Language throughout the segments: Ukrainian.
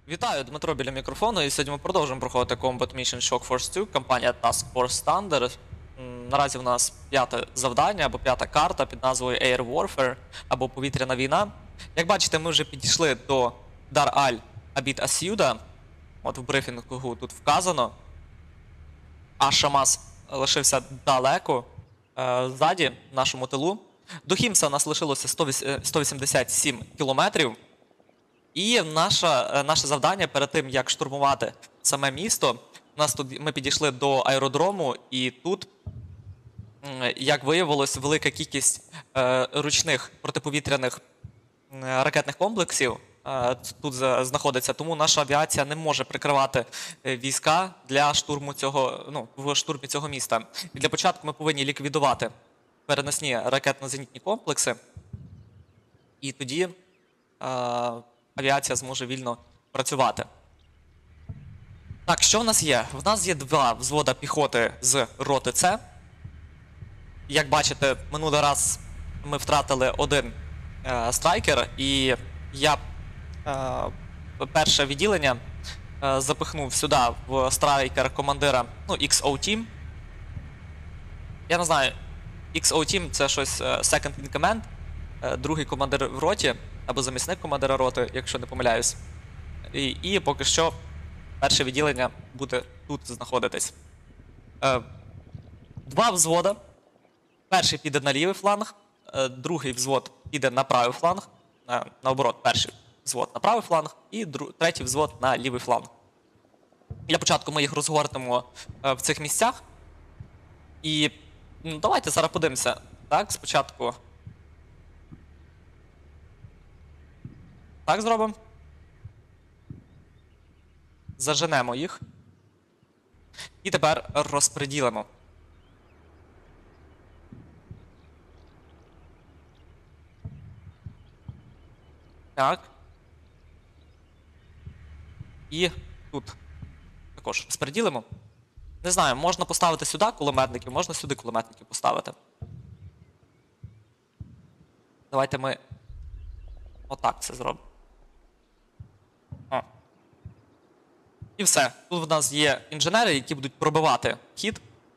Вітаю, Дмитро біля мікрофону, і сьогодні ми продовжуємо проходити Combat Mission Shock Force 2, компанія Task Force Thunder. Наразі в нас п'яте завдання, або п'ята карта під назвою Air Warfare, або Повітряна війна. Як бачите, ми вже підійшли до Дар Аль Абід Ас'юда. От в брифінгу тут вказано. А Шамас лишився далеко, ззаді, в нашому тилу. До Хімса у нас лишилося 187 кілометрів. І наше завдання перед тим, як штурмувати саме місто, ми підійшли до аеродрому, і тут, як виявилось, велика кількість ручних протиповітряних ракетних комплексів тут знаходиться, тому наша авіація не може прикривати війська для штурму в штурмі цього міста. І для початку ми повинні ліквідувати переносні ракетно-зенітні комплекси, і тоді авіація зможе вільно працювати. Так, що в нас є? В нас є два взвода піхоти з роти С. Як бачите, минулий раз ми втратили один страйкер, і я перше відділення запихнув сюди в страйкер командира XO Team. Я не знаю, XO Team це щось Second in Command, другий командир в роті, або замісник командира роти, якщо не помиляюсь. І поки що перше відділення буде тут знаходитись. Два взвода. Перший піде на лівий фланг, другий взвод піде на правий фланг. Наоборот, перший взвод на правий фланг і третій взвод на лівий фланг. Для початку ми їх розгортимо в цих місцях. І давайте зараз подивимося. Так, спочатку. Так зробимо. Заженемо їх. І тепер розподілимо. Так. І тут також розподілимо. Не знаю, можна поставити сюди кулеметників, можна сюди кулеметників поставити. Давайте ми отак це зробимо. І все. Тут в нас є інженери, які будуть пробивати хід.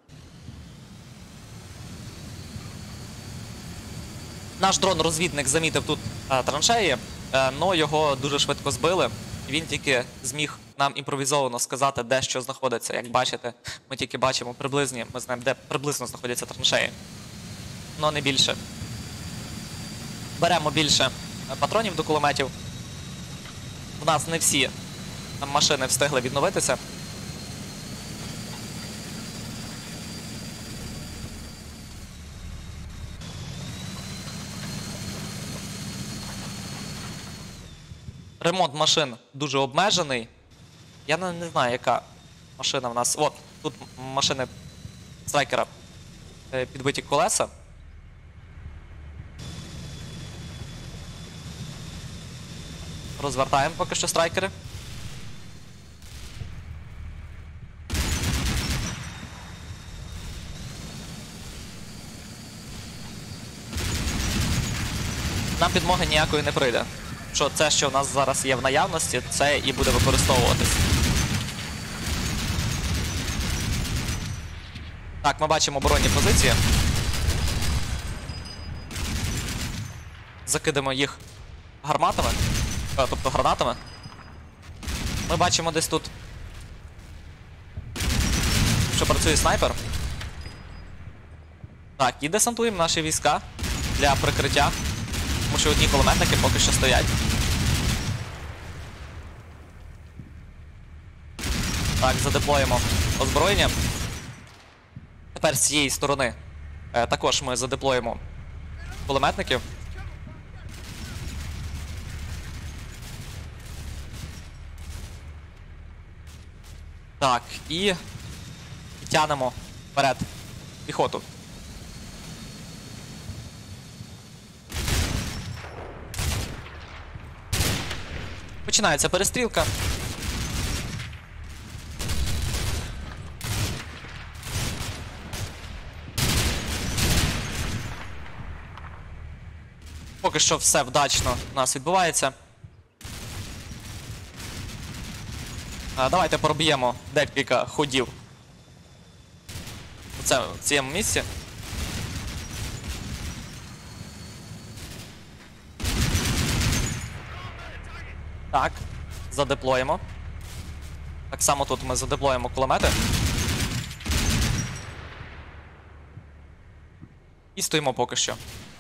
Наш дрон-розвідник замітив тут траншеї, але його дуже швидко збили. Він тільки зміг нам імпровізовано сказати, де що знаходиться. Як бачите, ми тільки бачимо приблизні, ми знаємо, де приблизно знаходяться траншеї. Але не більше. Беремо більше патронів до кулеметів. В нас не всі машини встигли відновитися. Ремонт машин дуже обмежений. Я не знаю, яка машина в нас. От, тут машини страйкера, підбиті колеса. Розвертаємо поки що страйкери. Нам підмоги ніякої не прийде. Що це, що в нас зараз є в наявності, це і буде використовуватись. Так, ми бачимо оборонні позиції. Закидемо їх гарматами, тобто гранатами. Ми бачимо десь тут, що працює снайпер. Так, і десантуємо наші війська для прикриття. Тому що одні кулеметники поки що стоять. Так, задеплоїмо озброєння. Тепер з цієї сторони також ми задеплоїмо кулеметників. Так, і тягнемо вперед піхоту. Починається перестрілка. Поки що все вдачно у нас відбувається. Давайте проб'ємо декілька ходів в цьому місці. Так, задеплоїмо. Так само тут ми задеплоїмо кулемети. І стоїмо поки що.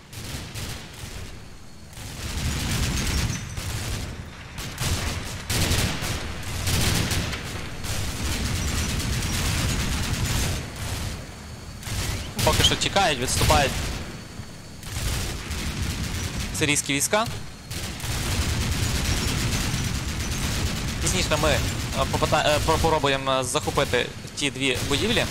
Поки що тікають, відступають сирійські війська. Пізніше ми попробуємо захопити ті дві будівлі.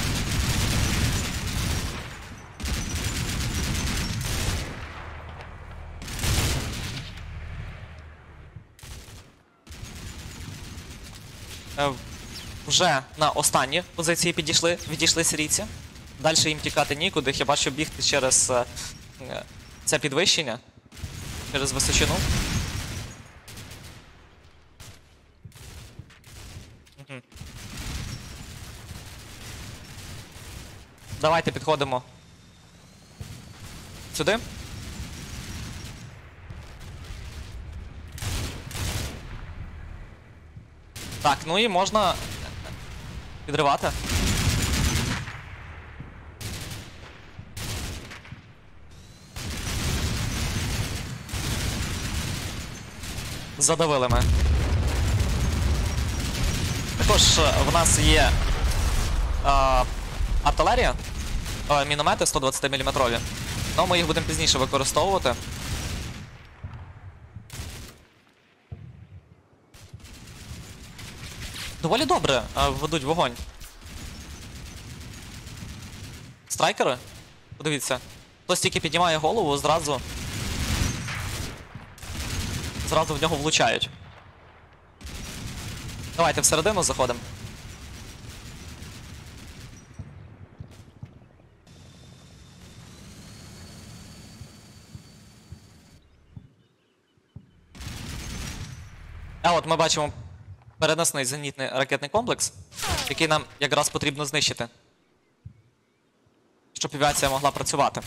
Вже на останні позиції відійшли сирійці. Далі їм тікати нікуди, хіба що бігти через це підвищення, через височину. Давайте підходимо сюди. Так, ну і можна підривати. Задавили ми. Також в нас є артилерія, міномети 120-мм, але ми їх будемо пізніше використовувати. Доволі добре ведуть вогонь. Страйкери? Подивіться. Хтось тільки піднімає голову, зразу в нього влучають. Давайте всередину заходимо. А от ми бачимо переносний зенітний ракетний комплекс, який нам якраз потрібно знищити, щоб авіація могла працювати.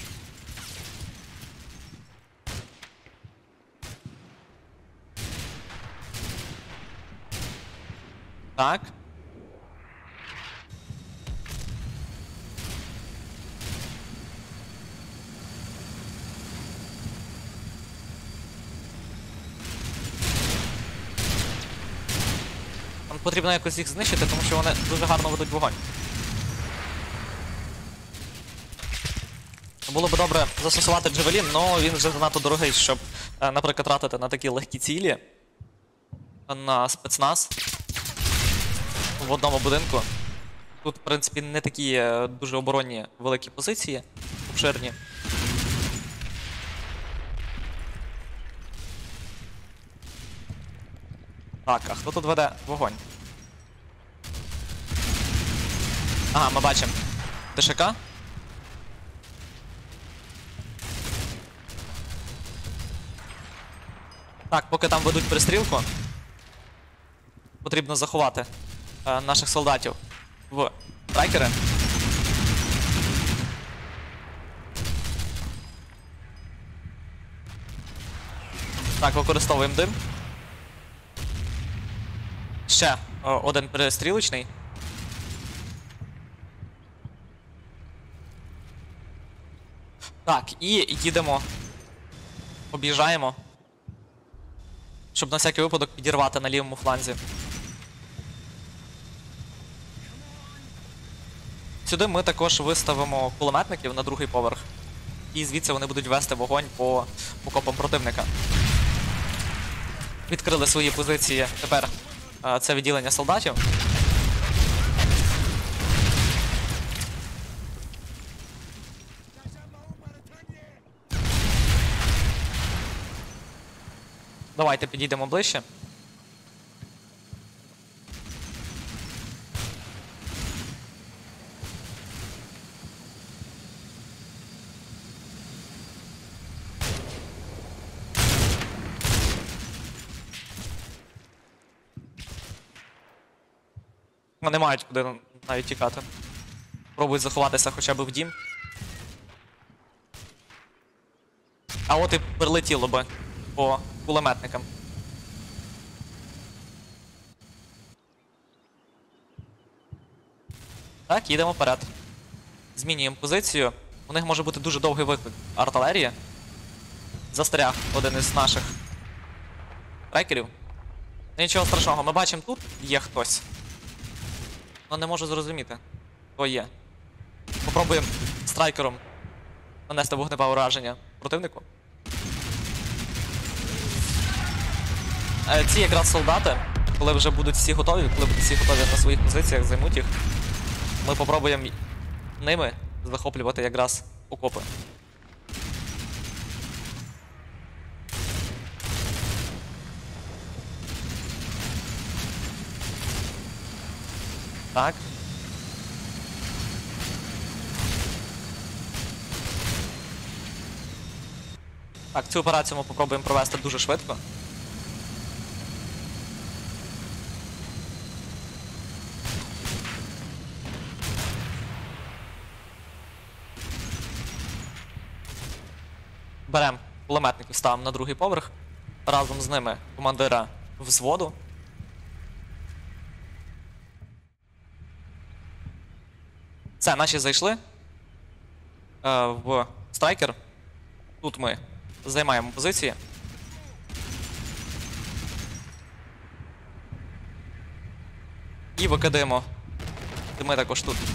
Так. Нам потрібно якось їх знищити, тому що вони дуже гарно ведуть вогонь. Було б добре застосувати Джавелін, але він вже занадто дорогий, щоб, наприклад, тратити на такі легкі цілі. На спецназ. В одному будинку. Тут, в принципі, не такі дуже оборонні великі позиції, обширні. Так, а хто тут веде вогонь? Ага, ми бачимо ТШК. Так, поки там ведуть перестрілку, потрібно заховати наших солдатів в трайкери. Так, використовуємо дим. Ще один перестрілочний. Так, і їдемо, об'їжджаємо, щоб на всякий випадок підірвати на лівому фланзі. Сюди ми також виставимо кулеметників на другий поверх. І звідси вони будуть вести вогонь по окопам противника. Відкрили свої позиції тепер це відділення солдатів. Давайте підійдемо ближче. Вони мають куди навіть тікати. Пробують заховатися хоча б в дім. А от і прилетіло би по кулеметникам. Так, їдемо вперед. Змінюємо позицію. У них може бути дуже довгий виклик артилерії. Застряг один із наших трекерів. Нічого страшного, ми бачимо, тут є хтось. Але не можу зрозуміти, хто є. Попробуємо страйкером нанести вогневе ураження противнику. Ці якраз солдати, коли вже будуть всі готові, коли будуть всі готові на своїх позиціях, займуть їх, ми попробуємо ними захоплювати якраз окопи. Так. Так, цю операцію ми попробуємо провести дуже швидко. Беремо кулеметників, ставимо на другий поверх. Разом з ними командира взводу. Все, наші зайшли в страйкер. Тут ми займаємо позиції. І викидаємо. І ми також тут.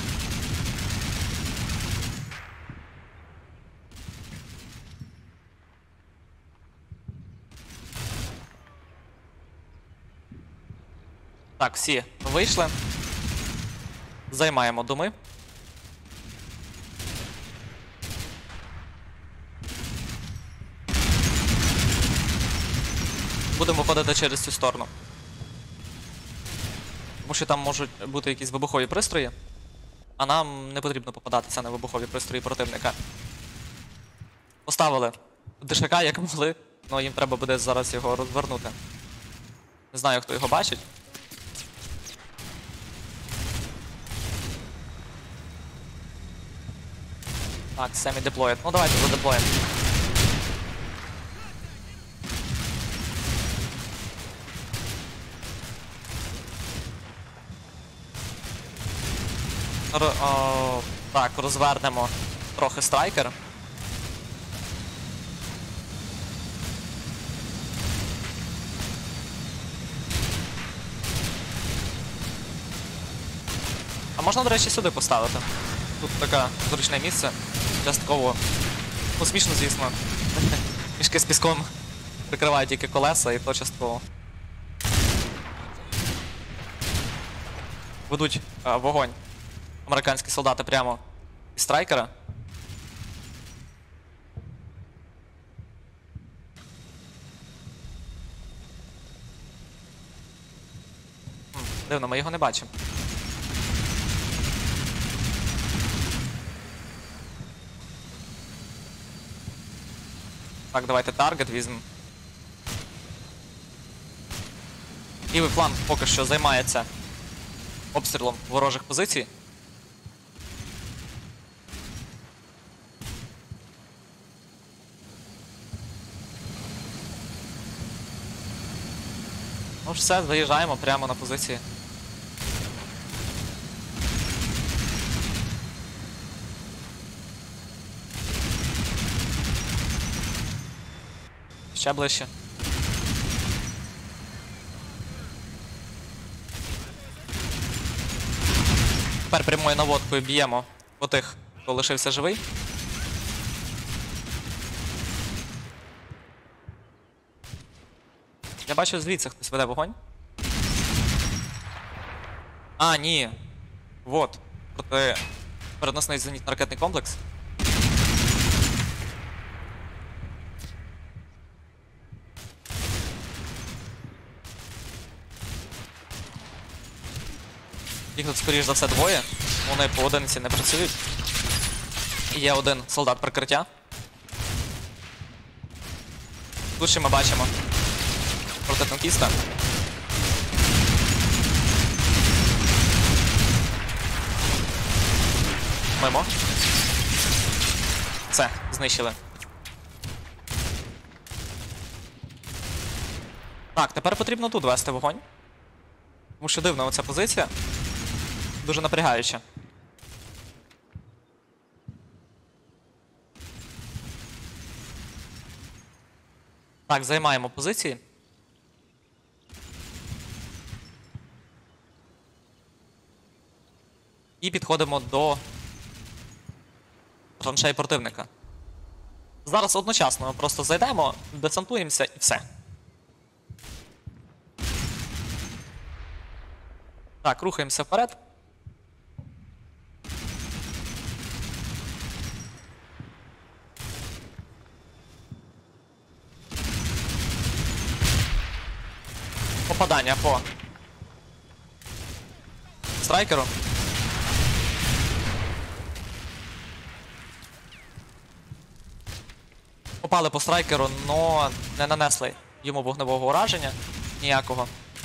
Так, всі вийшли. Займаємо доми. Будемо ходити через цю сторону. Тому що там можуть бути якісь вибухові пристрої, а нам не потрібно попадатися на вибухові пристрої противника. Поставили ДШК як могли, але їм треба буде зараз його розвернути. Не знаю, хто його бачить. Так, semi-deployed. Ну давайте задеплоїмо. Так, розвернемо трохи страйкер. А можна, до речі, сюди поставити. Тут таке зручне місце. Частково. Ну, смішно, звісно. Мішки з піском прикривають тільки колеса, і то частково. Ведуть вогонь американські солдати прямо із страйкера. Дивно, ми його не бачимо. Так, давайте таргет візьмемо. Лівий фланг поки що займається обстрілом ворожих позицій. Ну ж все, заїжджаємо прямо на позиції. Ще ближче. Тепер прямою наводкою б'ємо по тих, хто лишився живий. Я бачу, звідси хтось веде вогонь. А, ні. Вот. Проти переносний зенітно-ракетний комплекс. Їх тут, скоріш за все, двоє. Вони по одиниці не працюють. І є один солдат прикриття. Тут ще ми бачимо протитанкіста. Мимо. Все, знищили. Так, тепер потрібно тут вести вогонь. Тому що дивна оця позиція. Дуже напрягаюча. Так, займаємо позиції. І підходимо до траншей противника. Зараз одночасно ми просто зайдемо, десантуємося і все. Так, рухаємося вперед. Попадання по страйкеру. Попали по страйкеру, но не нанесли йому вогневого ураження ніякого.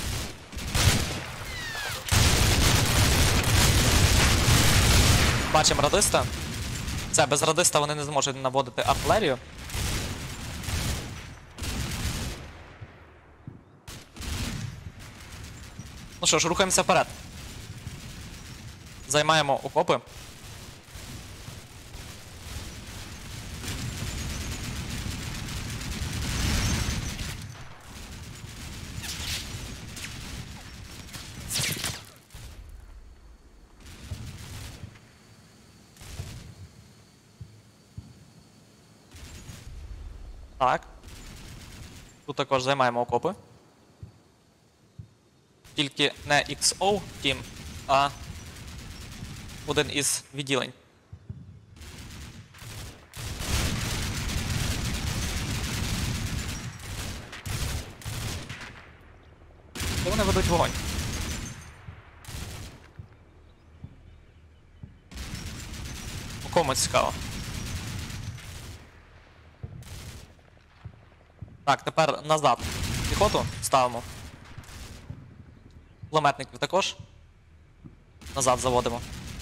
Бачимо радиста. Це, без радиста вони не зможуть наводити артилерію. Ну що ж, рухаємося вперед. Займаємо окопи. Так. Тут також займаємо окопи. Тільки не XO Team, а один із відділень. І вони ведуть вогонь. У кому цікаво. Так, тепер назад піхоту ставимо. Кулеметників також. Назад заводимо.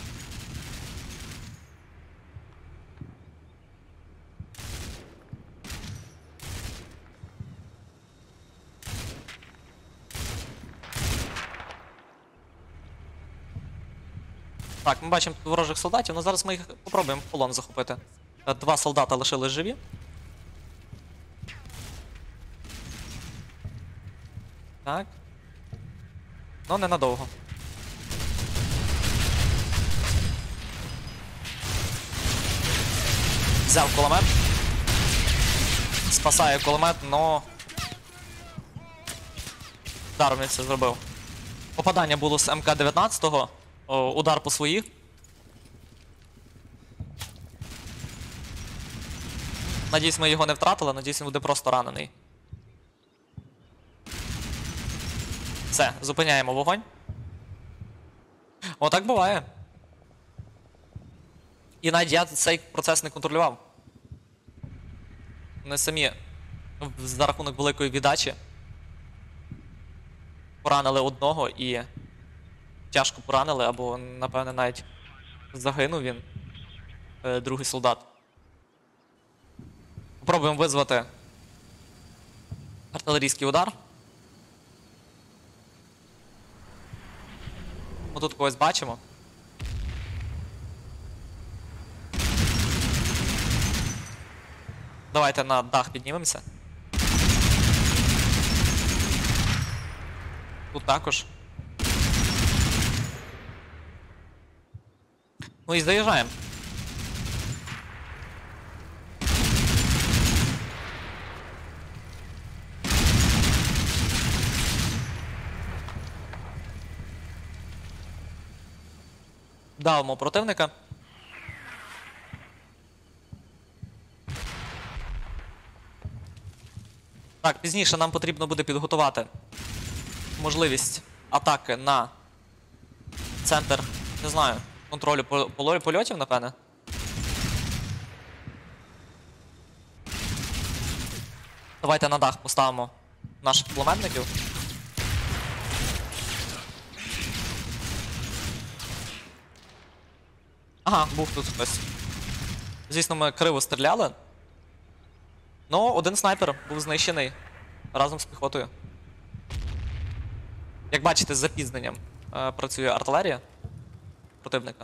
Так, ми бачимо тут ворожих солдатів, але зараз ми їх попробуємо в полон захопити. Два солдата лишились живі. Так. Ну, ненадовго. Взяв кулемет. Спасає кулемет, но... Даром він це зробив. Попадання було з МК-19, удар по своїх. Надіюсь, ми його не втратили, надіюсь, він буде просто ранений. Все, зупиняємо вогонь. Отак буває. І навіть я цей процес не контролював. Вони самі за рахунок великої віддачі поранили одного і тяжко поранили, або, напевне, навіть загинув він, другий солдат. Попробуємо визвати артилерійський удар. Ми тут когось бачимо. Давайте на дах піднімемося. Тут також. Ну і заїжджаємо. Давимо противника. Так, пізніше нам потрібно буде підготувати можливість атаки на центр, не знаю, контролю польотів, напевне. Давайте на дах поставимо наших кулеметників. Ага, був тут хтось. Звісно, ми криво стріляли. Ну, один снайпер був знищений разом з піхотою. Як бачите, з запізненням працює артилерія противника.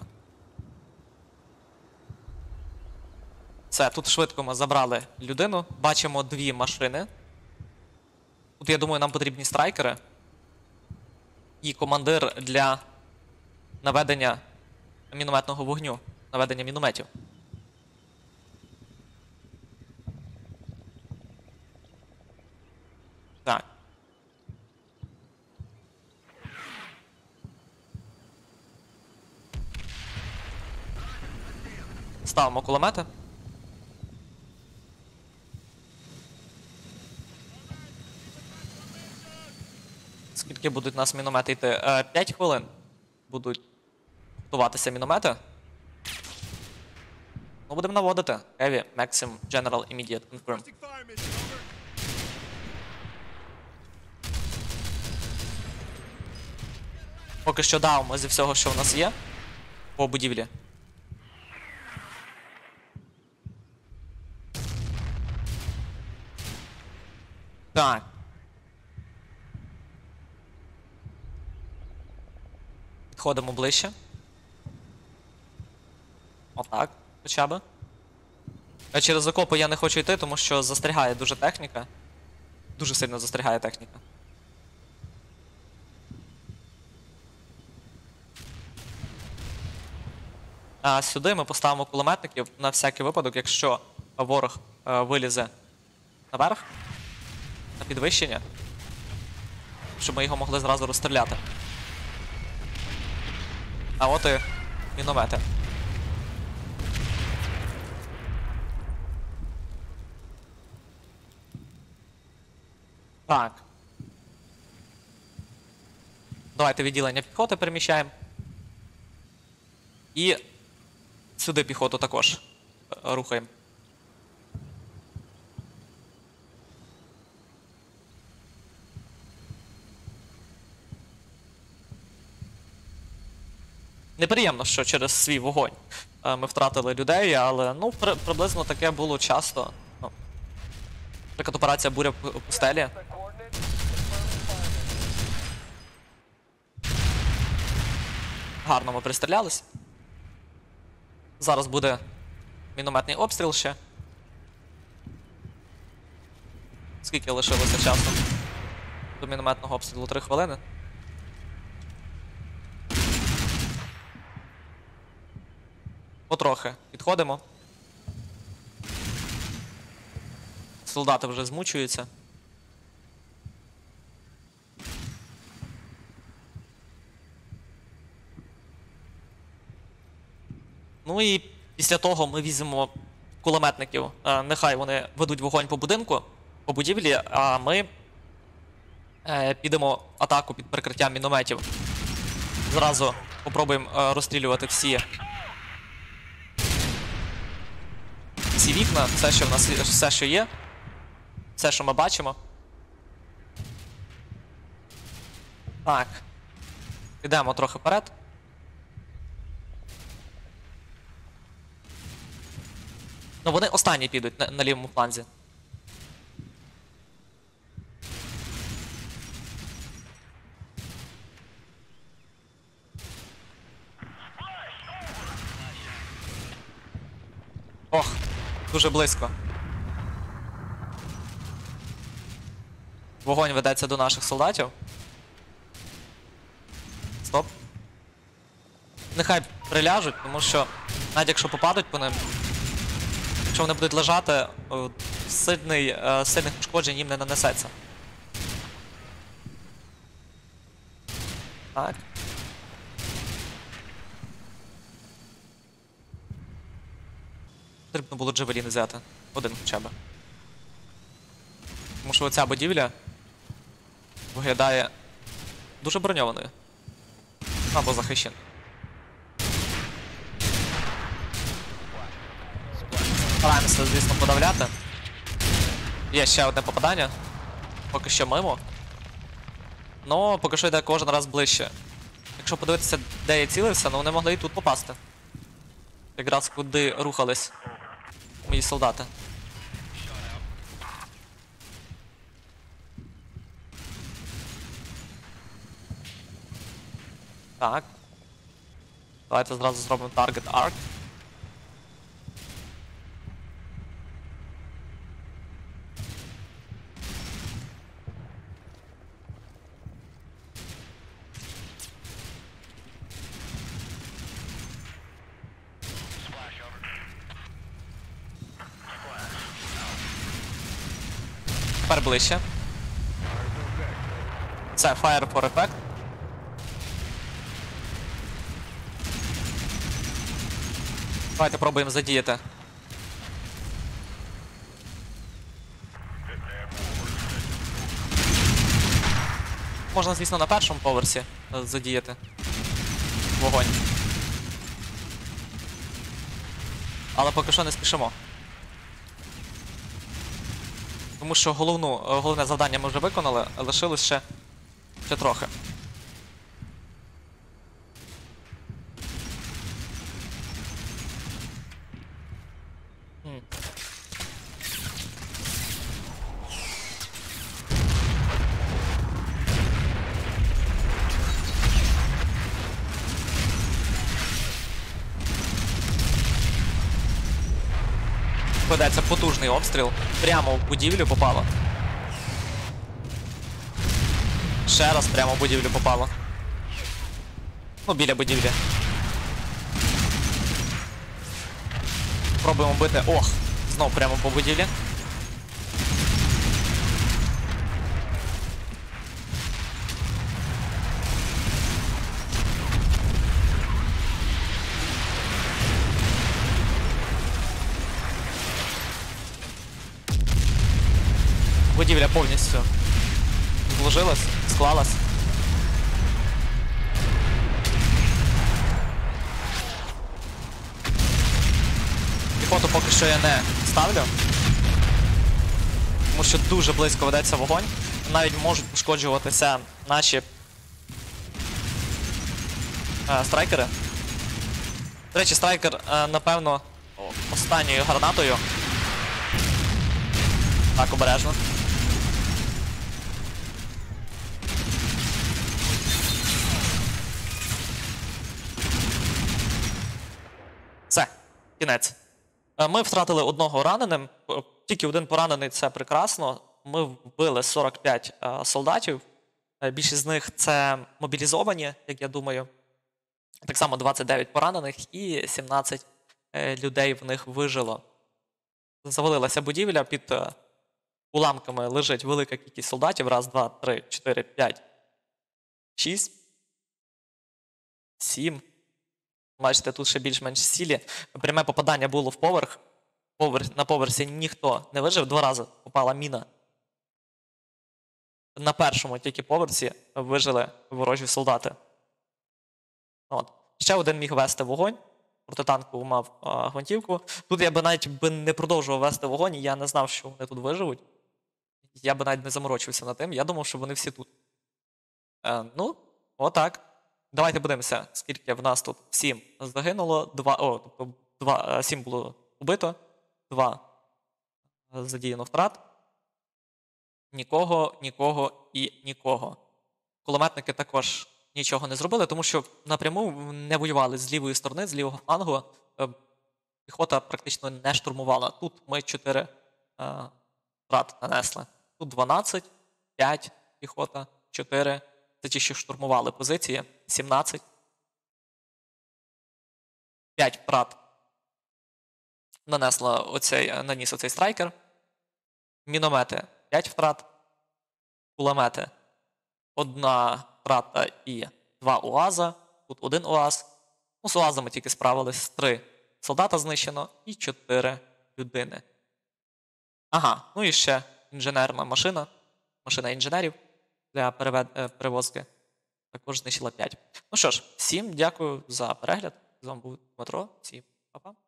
Все, тут швидко ми забрали людину. Бачимо 2 машини. Тут, я думаю, нам потрібні страйкери. І командир для наведення мінометного вогню. Наведення мінометів. Так. Ставимо кулемети. Скільки будуть у нас міномети йти? 5 хвилин будуть готуватися міномети. Ну, будемо наводити. Heavy, Maxim, General, Immediate, Confirm. Поки що даємо зі всього, що в нас є по будівлі. Так. Підходимо ближче. Отак, хоча б. Через окопи я не хочу йти, тому що застрягає дуже техніка. Дуже сильно застрягає техніка. А сюди ми поставимо кулеметників на всякий випадок, якщо ворог вилізе наверх, на підвищення, щоб ми його могли зразу розстріляти. А от і міномети. Так. Давайте відділення піхоти переміщаємо. І сюди піхоту також рухаємо. Неприємно, що через свій вогонь ми втратили людей, але ну, приблизно таке було часто. Ну, наприклад, операція «Буря в пустелі». Гарно ми пристрілялись. Зараз буде мінометний обстріл ще. Скільки лишилося часу до мінометного обстрілу? 3 хвилини. Потрохи підходимо. Солдати вже змучуються. Ну і після того ми візьмемо кулеметників. Нехай вони ведуть вогонь по будинку, по будівлі, а ми підемо атаку під прикриттям мінометів. Зразу попробуємо розстрілювати всі вікна, все, що в нас, все, що є, все, що ми бачимо. Так. Підемо трохи вперед. Ну, вони останні підуть на лівому фланзі. Ох, дуже близько. Вогонь ведеться до наших солдатів. Стоп. Нехай приляжуть, тому що навіть якщо попадуть по ним, якщо вони будуть лежати, сильних пошкоджень їм не нанесеться. Так. Потрібно було джавеліни взяти. Один хоча б. Тому що оця будівля виглядає дуже броньованою. Або захищеною. Стараємося, звісно, подавляти. Є ще одне попадання. Поки що мимо. Но поки що йде кожен раз ближче. Якщо подивитися, де я цілився, ну вони могли і тут попасти. якраз куди рухались мої солдати. Так. Давайте зразу зробимо Target Arc. Тепер ближче. Це Fire for Effect. Давайте пробуємо задіяти. Можна, звісно, на першому поверсі задіяти вогонь. Але поки що не спішимо. Тому що головне завдання ми вже виконали, лишилось ще трохи. Ведеться потужний обстріл. Прямо в будівлю попало. Ще раз прямо в будівлю попало. Ну, біля будівлі. Пробуємо бити. Ох! Знов прямо по будівлі. Будівля повністю зложилась, склалась. Піхоту поки що я не ставлю, тому що дуже близько ведеться вогонь. Навіть можуть пошкоджуватися наші страйкери. До речі, страйкер, напевно, останньою гранатою. Так, обережно. Все, кінець. Ми втратили одного раненим. Тільки один поранений — це прекрасно. Ми вбили 45 солдатів. Більшість з них це мобілізовані, як я думаю. Так само 29 поранених і 17 людей в них вижило. Завалилася будівля, під уламками лежить велика кількість солдатів. Раз, два, три, 4, 5, 6, 7. Бачите, тут ще більш-менш сілі. Пряме попадання було в поверх. На поверсі ніхто не вижив. 2 рази попала міна. На першому тільки поверсі вижили ворожі солдати. От. Ще один міг вести вогонь. Протитанкову мав гвинтівку. Тут я би навіть не продовжував вести вогонь, я не знав, що вони тут виживуть. Я би навіть не заморочився над тим. Я думав, що вони всі тут. Ну, отак. Давайте подивимося, скільки в нас тут. 7 загинуло, 7 було убито, 2 задіяно втрат. Нікого, нікого і нікого. Кулеметники також нічого не зробили, тому що напряму не воювали з лівої сторони, з лівого флангу. Піхота практично не штурмувала. Тут ми 4 втрат нанесли. Тут 12, 5 піхота, 4. Це ті, що штурмували позиції. 17. 5 втрат наніс оцей страйкер. Міномети 5 втрат. Кулемети 1 втрата і 2 УАЗа. Тут 1 УАЗ. Ну, з УАЗами тільки справились. 3 солдата знищено і 4 людини. Ага, ну і ще інженерна машина. Машина інженерів для перевозки. Також знищила 5. Ну що ж, всім дякую за перегляд. З вами був Дмитро. Всім па-па.